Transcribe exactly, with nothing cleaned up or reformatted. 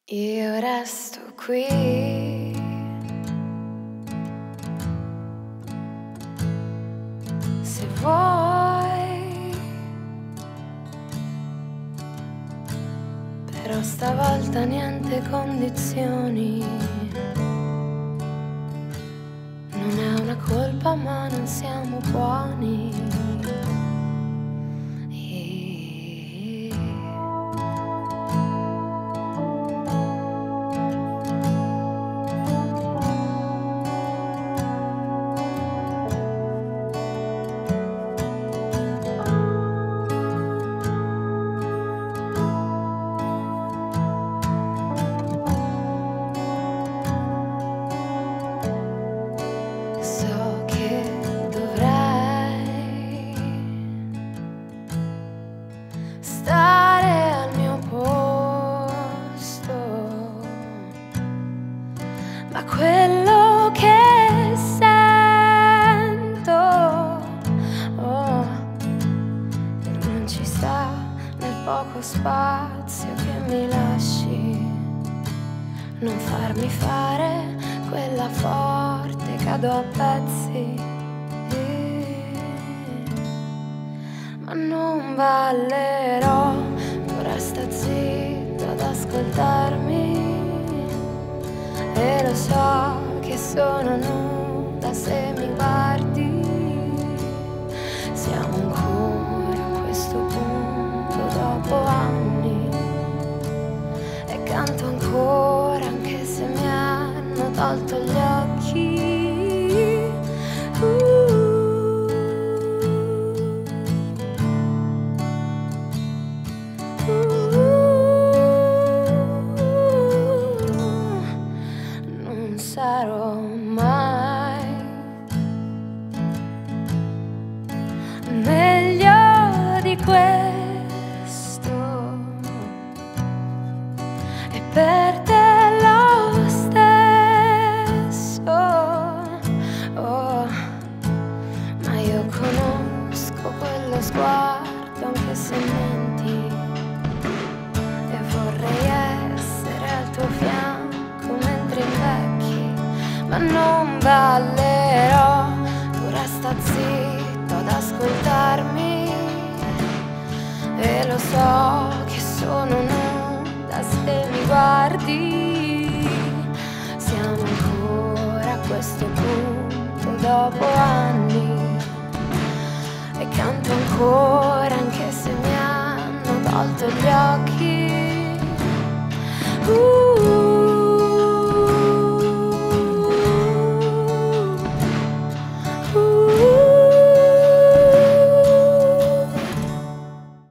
Io resto qui, se vuoi, però stavolta niente condizioni. Non è una colpa ma non siamo buoni. Spazio che mi lasci, non farmi fare quella forte, cado a pezzi, ma non ballerò, tu resta zitto ad ascoltarmi, e lo so che sono nuda se mi guardi, siamo ancora a questo punto dopo anni, e canto ancora anche se mi hanno tolto gli occhi. uh. Uh. Non sarò mai meglio di questo. Per te lo stesso, oh, ma io conosco quello sguardo anche se menti, e vorrei essere al tuo fianco mentre invecchi, ma non ballerò, tu resta zitto ad ascoltarmi, e lo so che sono nuda se mi guardi, siamo ancora a questo punto dopo anni, e canto ancora anche se mi hanno tolto gli occhi. uh.